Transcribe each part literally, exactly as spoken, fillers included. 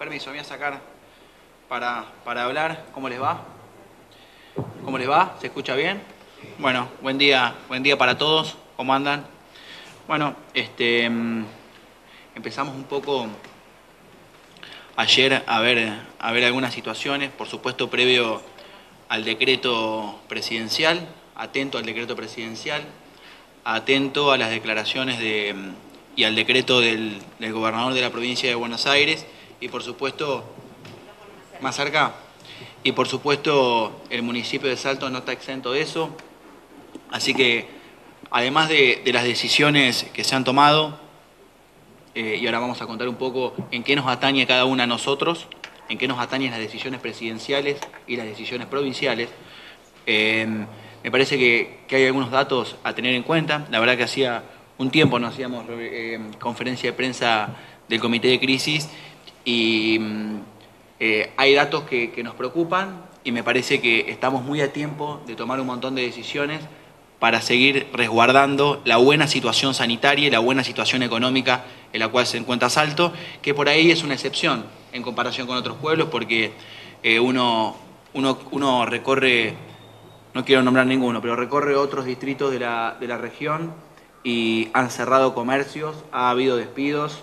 Permiso, me voy a sacar para, para hablar. ¿Cómo les va? ¿Cómo les va? ¿Se escucha bien? Bueno, buen día, buen día para todos. ¿Cómo andan? Bueno, este, empezamos un poco ayer a ver, a ver algunas situaciones, por supuesto previo al decreto presidencial, atento al decreto presidencial, atento a las declaraciones de, y al decreto del, del gobernador de la provincia de Buenos Aires y por supuesto, más cerca, y por supuesto el municipio de Salto no está exento de eso, así que además de, de las decisiones que se han tomado, eh, y ahora vamos a contar un poco en qué nos atañe cada una a nosotros, en qué nos atañen las decisiones presidenciales y las decisiones provinciales, eh, me parece que, que hay algunos datos a tener en cuenta. La verdad que hacía un tiempo no hacíamos eh, conferencia de prensa del Comité de Crisis y eh, hay datos que, que nos preocupan y me parece que estamos muy a tiempo de tomar un montón de decisiones para seguir resguardando la buena situación sanitaria y la buena situación económica en la cual se encuentra Salto, que por ahí es una excepción en comparación con otros pueblos porque eh, uno, uno, uno recorre, no quiero nombrar ninguno, pero recorre otros distritos de la, de la región y han cerrado comercios, ha habido despidos,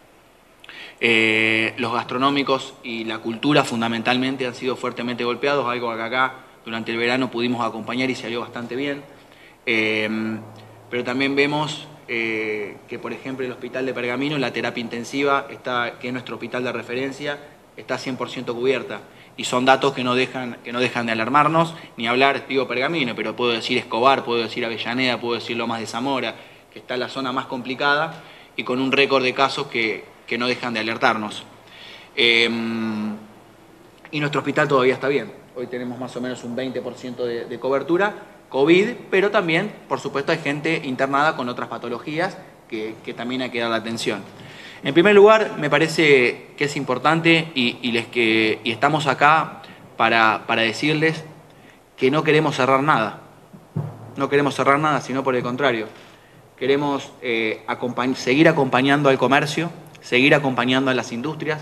eh, los gastronómicos y la cultura fundamentalmente han sido fuertemente golpeados, algo que acá durante el verano pudimos acompañar y salió bastante bien. Eh, pero también vemos eh, que, por ejemplo, el hospital de Pergamino, la terapia intensiva, está, que es nuestro hospital de referencia, está cien por ciento cubierta. Y son datos que no dejan, que no dejan de alarmarnos, ni hablar, digo Pergamino, pero puedo decir Escobar, puedo decir Avellaneda, puedo decir Lomas de Zamora, que está en la zona más complicada y con un récord de casos que, que no dejan de alertarnos. Eh, y nuestro hospital todavía está bien. Hoy tenemos más o menos un veinte por ciento de, de cobertura COVID, pero también, por supuesto, hay gente internada con otras patologías que, que también hay que dar la atención. En primer lugar, me parece que es importante y, y, les que, y estamos acá para, para decirles que no queremos cerrar nada. No queremos cerrar nada, sino por el contrario. Queremos eh, acompañ- seguir acompañando al comercio, seguir acompañando a las industrias.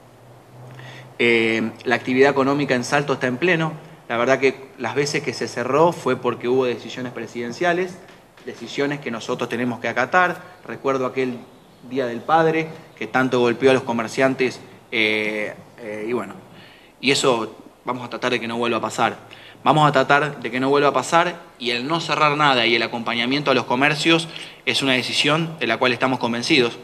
Eh, la actividad económica en Salto está en pleno. La verdad que las veces que se cerró fue porque hubo decisiones presidenciales, decisiones que nosotros tenemos que acatar. Recuerdo aquel Día del Padre que tanto golpeó a los comerciantes eh, eh, y bueno, y eso vamos a tratar de que no vuelva a pasar. Vamos a tratar de que no vuelva a pasar y el no cerrar nada y el acompañamiento a los comercios es una decisión de la cual estamos convencidos.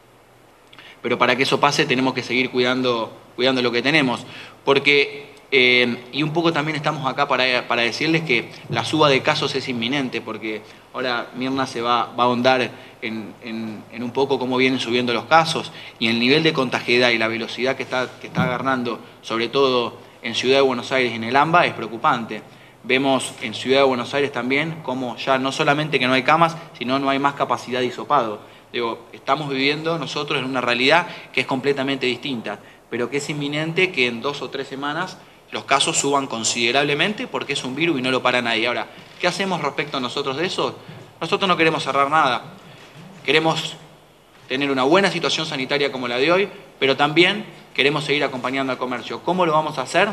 Pero para que eso pase tenemos que seguir cuidando, cuidando lo que tenemos, porque... Eh, y un poco también estamos acá para, para decirles que la suba de casos es inminente, porque ahora Mirna se va, va a ahondar en, en, en un poco cómo vienen subiendo los casos y el nivel de contagiedad y la velocidad que está, que está agarrando, sobre todo en Ciudad de Buenos Aires y en el AMBA, es preocupante. Vemos en Ciudad de Buenos Aires también cómo ya no solamente que no hay camas, sino no hay más capacidad de hisopado. Digo, estamos viviendo nosotros en una realidad que es completamente distinta, pero que es inminente que en dos o tres semanas los casos suban considerablemente porque es un virus y no lo para nadie. Ahora, ¿qué hacemos respecto a nosotros de eso? Nosotros no queremos cerrar nada. Queremos tener una buena situación sanitaria como la de hoy, pero también queremos seguir acompañando al comercio. ¿Cómo lo vamos a hacer?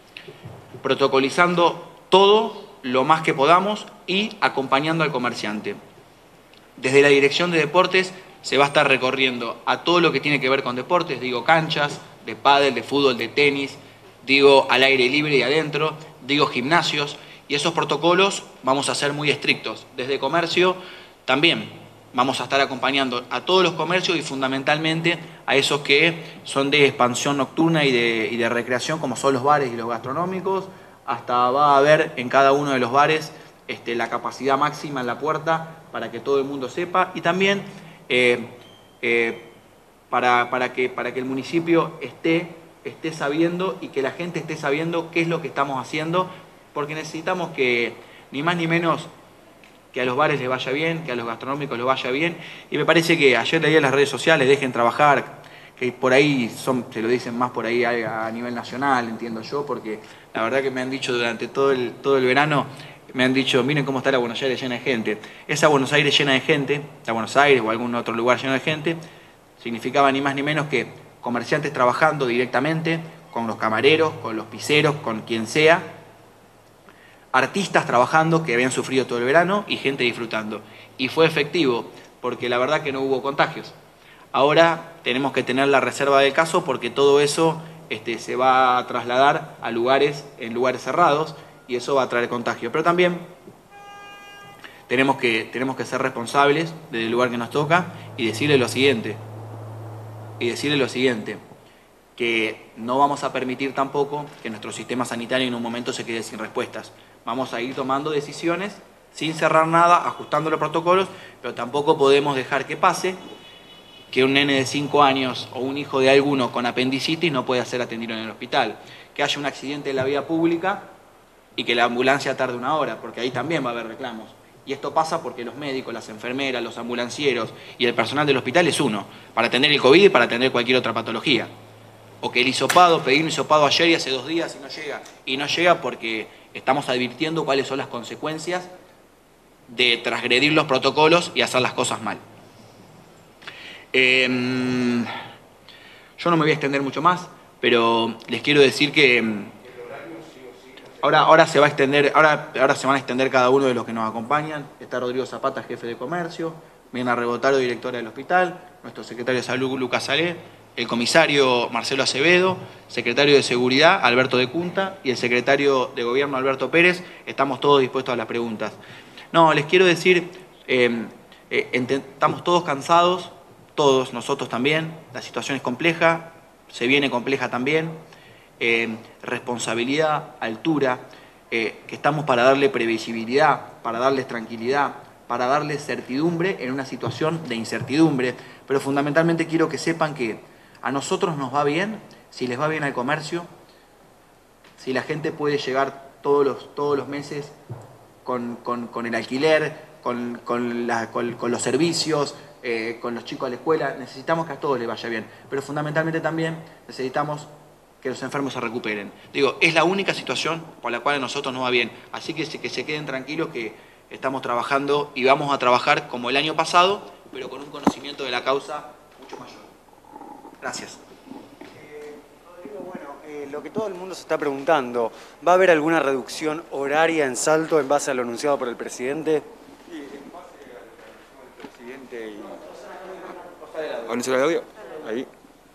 Protocolizando todo lo más que podamos y acompañando al comerciante. Desde la Dirección de Deportes se va a estar recorriendo a todo lo que tiene que ver con deportes, digo canchas, de pádel, de fútbol, de tenis, digo al aire libre y adentro, digo gimnasios, y esos protocolos vamos a ser muy estrictos. Desde comercio también vamos a estar acompañando a todos los comercios y fundamentalmente a esos que son de expansión nocturna y de, y de recreación, como son los bares y los gastronómicos. Hasta va a haber en cada uno de los bares este, la capacidad máxima en la puerta para que todo el mundo sepa y también eh, eh, para, para, que, para que el municipio esté esté sabiendo y que la gente esté sabiendo qué es lo que estamos haciendo, porque necesitamos que ni más ni menos que a los bares les vaya bien, que a los gastronómicos les vaya bien, y me parece que ayer leí en las redes sociales, dejen trabajar, que por ahí son, se lo dicen más por ahí a, a nivel nacional, entiendo yo, porque la verdad que me han dicho durante todo el, todo el verano, me han dicho, miren cómo está la Buenos Aires llena de gente. Esa Buenos Aires llena de gente, la Buenos Aires o algún otro lugar lleno de gente, significaba ni más ni menos que comerciantes trabajando directamente, con los camareros, con los piseros, con quien sea, artistas trabajando que habían sufrido todo el verano y gente disfrutando. Y fue efectivo, porque la verdad que no hubo contagios. Ahora tenemos que tener la reserva del caso porque todo eso este, se va a trasladar a lugares, en lugares cerrados, y eso va a traer contagio. Pero también tenemos que, tenemos que ser responsables del lugar que nos toca y decirle lo siguiente, y decirle lo siguiente, que no vamos a permitir tampoco que nuestro sistema sanitario en un momento se quede sin respuestas. Vamos a ir tomando decisiones sin cerrar nada, ajustando los protocolos, pero tampoco podemos dejar que pase que un nene de cinco años o un hijo de alguno con apendicitis no pueda ser atendido en el hospital, que haya un accidente en la vía pública y que la ambulancia tarde una hora, porque ahí también va a haber reclamos. Y esto pasa porque los médicos, las enfermeras, los ambulancieros y el personal del hospital es uno, para atender el COVID y para atender cualquier otra patología. O que el hisopado, pedí un hisopado ayer y hace dos días y no llega. Y no llega porque estamos advirtiendo cuáles son las consecuencias de transgredir los protocolos y hacer las cosas mal. Eh, yo no me voy a extender mucho más, pero les quiero decir que ahora, ahora, se va a extender, ahora, ahora se van a extender cada uno de los que nos acompañan. Está Rodrigo Zapata, jefe de comercio, Mirna Rebotaro, directora del hospital, nuestro secretario de salud, Lucas Salé, el comisario Marcelo Acevedo, secretario de seguridad, Alberto de Cunta, y el secretario de gobierno, Alberto Pérez. Estamos todos dispuestos a las preguntas. No, les quiero decir, eh, eh, estamos todos cansados, todos, nosotros también, la situación es compleja, se viene compleja también, eh, responsabilidad, altura, eh, que estamos para darle previsibilidad, para darles tranquilidad, para darles certidumbre en una situación de incertidumbre, pero fundamentalmente quiero que sepan que a nosotros nos va bien, si les va bien al comercio, si la gente puede llegar todos los, todos los meses con, con, con el alquiler, con, con, la, con, con los servicios, eh, con los chicos a la escuela, necesitamos que a todos les vaya bien, pero fundamentalmente también necesitamos que los enfermos se recuperen. Digo, es la única situación por la cual a nosotros nos va bien, así que, que se queden tranquilos que estamos trabajando y vamos a trabajar como el año pasado, pero con un conocimiento de la causa mucho mayor. Gracias. Eh, Rodrigo, bueno, eh, lo que todo el mundo se está preguntando, ¿va a haber alguna reducción horaria en Salto en base a lo anunciado por el presidente? Sí, en base a lo que anunció el presidente y... ¿Anunció el audio? Ahí.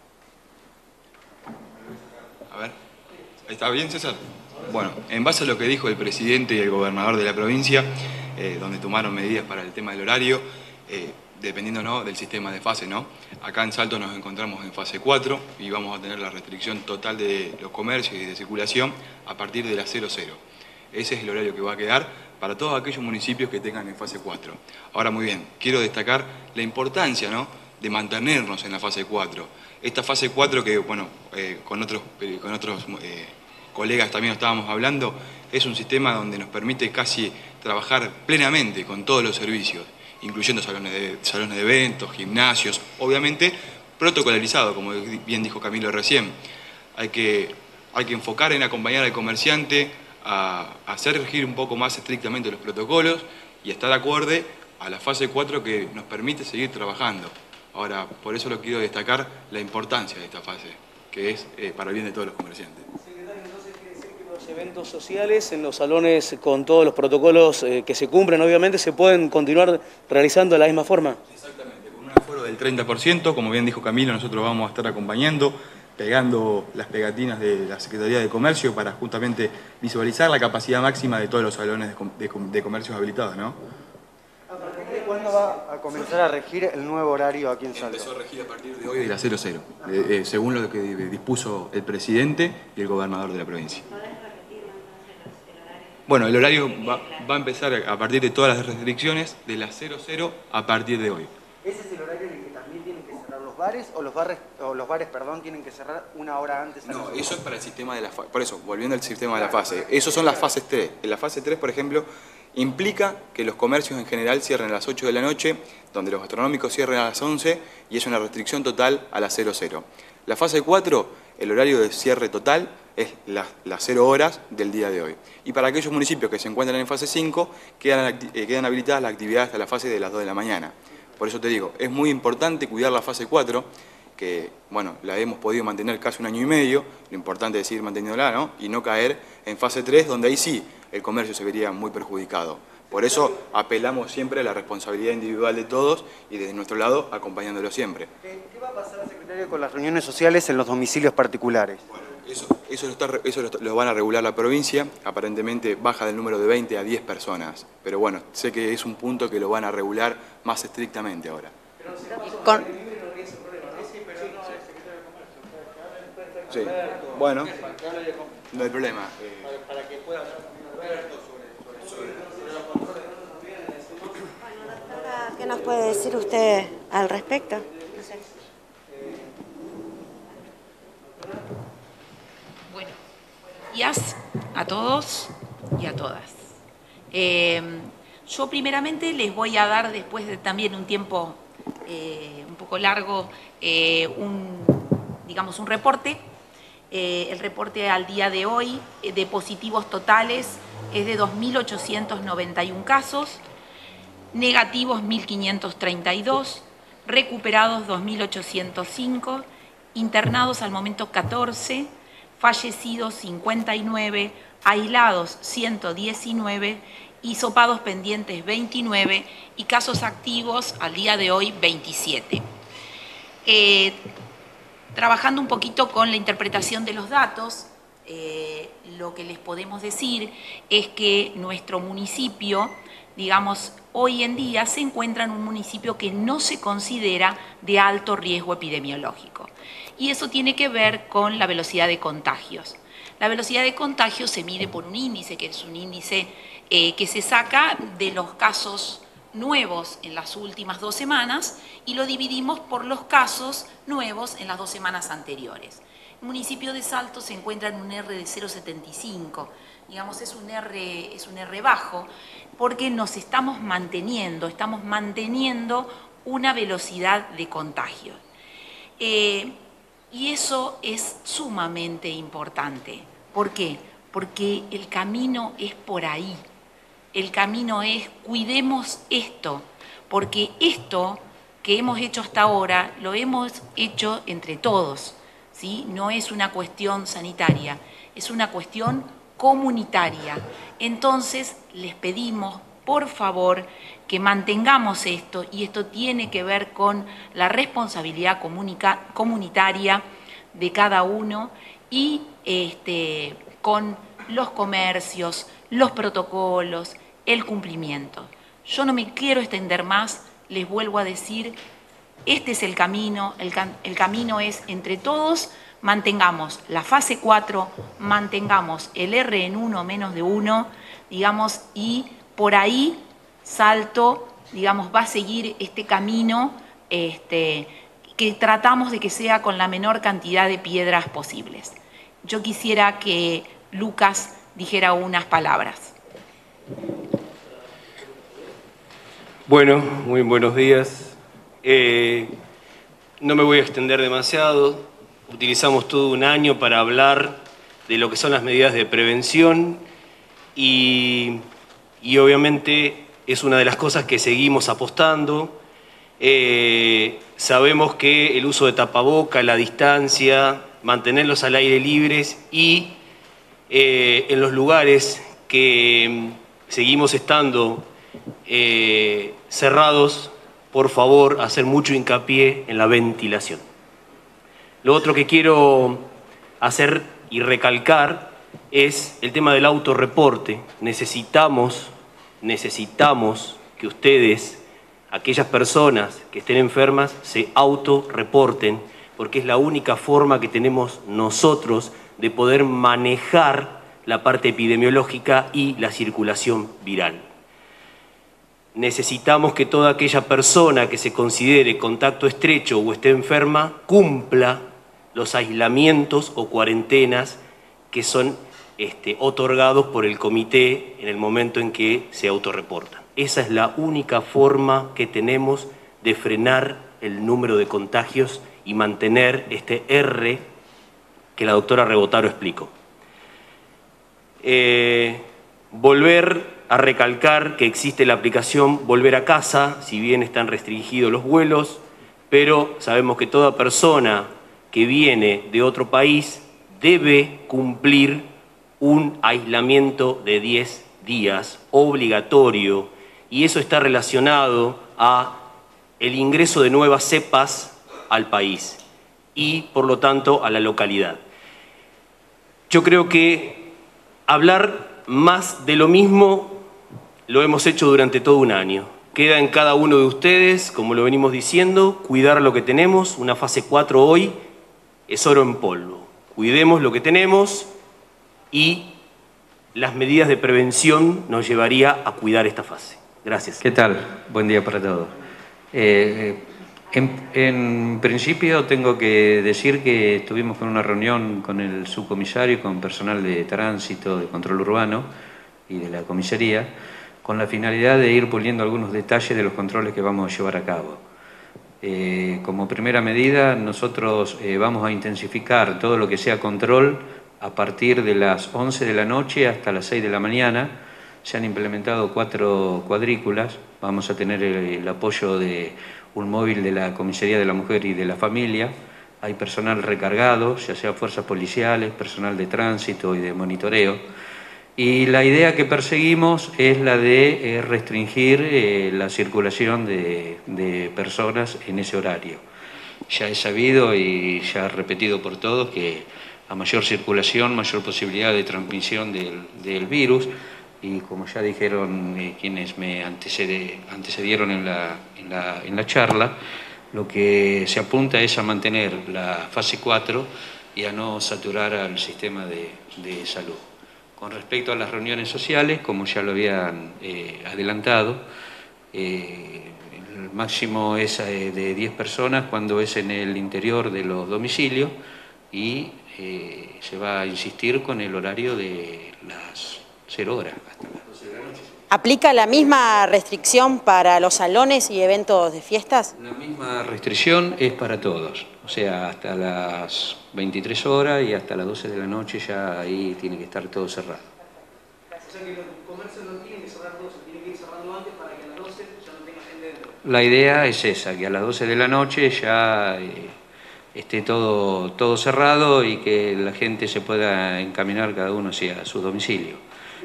A ver. ¿Está bien, César? Bueno, en base a lo que dijo el presidente y el gobernador de la provincia, eh, donde tomaron medidas para el tema del horario, eh, dependiendo ¿no? del sistema de fase, ¿no? Acá en Salto nos encontramos en fase cuatro y vamos a tener la restricción total de los comercios y de circulación a partir de la cero cero. Ese es el horario que va a quedar para todos aquellos municipios que tengan en fase cuatro. Ahora, muy bien, quiero destacar la importancia, ¿no? de mantenernos en la fase cuatro. Esta fase cuatro que, bueno, eh, con otros, eh, con otros eh, colegas también estábamos hablando, es un sistema donde nos permite casi trabajar plenamente con todos los servicios, incluyendo salones de, salones de eventos, gimnasios, obviamente protocolarizado, como bien dijo Camilo recién. Hay que, hay que enfocar en acompañar al comerciante a, a hacer regir un poco más estrictamente los protocolos y estar acorde a la fase cuatro que nos permite seguir trabajando. Ahora, por eso lo quiero destacar la importancia de esta fase, que es eh, para el bien de todos los comerciantes. Secretario, entonces quiere decir que los eventos sociales en los salones con todos los protocolos eh, que se cumplen, obviamente, se pueden continuar realizando de la misma forma. Exactamente, con un aforo del treinta por ciento, como bien dijo Camilo, nosotros vamos a estar acompañando, pegando las pegatinas de la Secretaría de Comercio para justamente visualizar la capacidad máxima de todos los salones de, com de, com de comercios habilitados, ¿no? ¿A partir de cuándo va a comenzar a regir el nuevo horario aquí en Salto? Empezó a regir a partir de hoy de la cero cero, eh, eh, según lo que dispuso el presidente y el gobernador de la provincia. Bueno, el horario va, va a empezar a partir de todas las restricciones de la cero cero a partir de hoy. ¿Ese es el horario en el que también tienen que cerrar los bares o los bares, o los bares perdón, tienen que cerrar una hora antes? No, eso es para el sistema de la fase. Por eso, volviendo al sistema de la fase. Esos son las fases tres. En la fase tres, por ejemplo, implica que los comercios en general cierren a las ocho de la noche, donde los gastronómicos cierren a las once y es una restricción total a las cero cero. La fase cuatro, el horario de cierre total es las, las cero horas del día de hoy. Y para aquellos municipios que se encuentran en fase cinco, quedan, eh, quedan habilitadas las actividades hasta la fase de las dos de la mañana. Por eso te digo, es muy importante cuidar la fase cuatro que, bueno, la hemos podido mantener casi un año y medio, lo importante es seguir manteniéndola, ¿no? Y no caer en fase tres, donde ahí sí el comercio se vería muy perjudicado. Por eso apelamos siempre a la responsabilidad individual de todos y desde nuestro lado acompañándolo siempre. ¿Qué va a pasar, secretario, con las reuniones sociales en los domicilios particulares? Bueno, eso, eso, lo, está, eso lo, lo van a regular la provincia, aparentemente baja del número de veinte a diez personas, pero bueno, sé que es un punto que lo van a regular más estrictamente ahora. Con... Sí, bueno, no hay problema. Eh, Para que pueda hablar también Alberto sobre ¿Qué nos puede decir usted al respecto? Bueno, días a todos y a todas. Eh, yo primeramente les voy a dar, después de también un tiempo eh, un poco largo, eh, un, digamos, un reporte. Eh, el reporte al día de hoy eh, de positivos totales es de dos mil ochocientos noventa y uno casos, negativos mil quinientos treinta y dos, recuperados dos mil ochocientos cinco, internados al momento catorce, fallecidos cincuenta y nueve, aislados ciento diecinueve, hisopados pendientes veintinueve y casos activos al día de hoy veintisiete. Eh, trabajando un poquito con la interpretación de los datos, eh, lo que les podemos decir es que nuestro municipio, digamos, hoy en día se encuentra en un municipio que no se considera de alto riesgo epidemiológico. Y eso tiene que ver con la velocidad de contagios. La velocidad de contagios se mide por un índice, que es un índice eh, que se saca de los casos nuevos en las últimas dos semanas y lo dividimos por los casos nuevos en las dos semanas anteriores. El municipio de Salto se encuentra en un R de cero coma setenta y cinco, digamos, es un R, es un R bajo, porque nos estamos manteniendo, estamos manteniendo una velocidad de contagio. Eh, y eso es sumamente importante. ¿Por qué? Porque el camino es por ahí. El camino es cuidemos esto, porque esto que hemos hecho hasta ahora lo hemos hecho entre todos, ¿sí? No es una cuestión sanitaria, es una cuestión comunitaria. Entonces les pedimos, por favor, que mantengamos esto, y esto tiene que ver con la responsabilidad comunitaria de cada uno y este, con los comercios, los protocolos, el cumplimiento. Yo no me quiero extender más, les vuelvo a decir, este es el camino, el, el camino es entre todos, mantengamos la fase cuatro, mantengamos el R en uno menos de uno, digamos, y por ahí Salto, digamos, va a seguir este camino este, que tratamos de que sea con la menor cantidad de piedras posibles. Yo quisiera que Lucas dijera unas palabras. Bueno, muy buenos días. Eh, no me voy a extender demasiado. Utilizamos todo un año para hablar de lo que son las medidas de prevención y, y obviamente es una de las cosas que seguimos apostando. Eh, sabemos que el uso de tapaboca, la distancia, mantenerlos al aire libres y eh, en los lugares que seguimos estando eh, cerrados, por favor, hacer mucho hincapié en la ventilación. Lo otro que quiero hacer y recalcar es el tema del autorreporte. Necesitamos, necesitamos que ustedes, aquellas personas que estén enfermas, se autorreporten, porque es la única forma que tenemos nosotros de poder manejar la parte epidemiológica y la circulación viral. Necesitamos que toda aquella persona que se considere contacto estrecho o esté enferma cumpla los aislamientos o cuarentenas que son este, otorgados por el comité en el momento en que se autorreportan. Esa es la única forma que tenemos de frenar el número de contagios y mantener este R que la doctora Rebotaro explicó. Eh, volver a recalcar que existe la aplicación Volver a Casa, si bien están restringidos los vuelos, pero sabemos que toda persona que viene de otro país debe cumplir un aislamiento de diez días obligatorio, y eso está relacionado a el ingreso de nuevas cepas al país y, por lo tanto, a la localidad. Yo creo que hablar más de lo mismo lo hemos hecho durante todo un año. Queda en cada uno de ustedes, como lo venimos diciendo, cuidar lo que tenemos. Una fase cuatro hoy es oro en polvo. Cuidemos lo que tenemos y las medidas de prevención nos llevaría a cuidar esta fase. Gracias. ¿Qué tal? Buen día para todos. Eh, en, en principio tengo que decir que estuvimos con una reunión con el subcomisario y con personal de tránsito, de control urbano y de la comisaría, con la finalidad de ir puliendo algunos detalles de los controles que vamos a llevar a cabo. Eh, como primera medida, nosotros eh, vamos a intensificar todo lo que sea control a partir de las once de la noche hasta las seis de la mañana. Se han implementado cuatro cuadrículas, vamos a tener el, el apoyo de un móvil de la Comisaría de la Mujer y de la Familia, hay personal recargado, ya sea fuerzas policiales, personal de tránsito y de monitoreo, y la idea que perseguimos es la de eh, restringir eh, la circulación de, de personas en ese horario. Ya es sabido y ya repetido por todos que a mayor circulación, mayor posibilidad de transmisión del, del virus, y como ya dijeron eh, quienes me antecede, antecedieron en la, en, la, en la charla, lo que se apunta es a mantener la fase cuatro y a no saturar al sistema de, de salud. Con respecto a las reuniones sociales, como ya lo habían eh, adelantado, eh, el máximo es eh, de diez personas cuando es en el interior de los domicilios, y eh, se va a insistir con el horario de las cero horas hasta las doce de la noche. ¿Aplica la misma restricción para los salones y eventos de fiestas? La misma restricción es para todos, o sea, hasta las veintitrés horas y hasta las doce de la noche ya ahí tiene que estar todo cerrado. O sea que los comercios no tienen que cerrar todo, se tienen que ir cerrando antes para que a las doce ya no tenga gente dentro. La idea es esa, que a las doce de la noche ya eh, esté todo, todo cerrado y que la gente se pueda encaminar cada uno hacia su domicilio.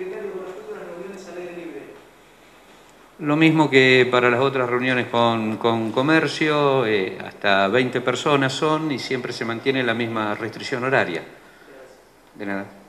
Lo mismo que para las otras reuniones con, con comercio, eh, hasta veinte personas son y siempre se mantiene la misma restricción horaria. De nada.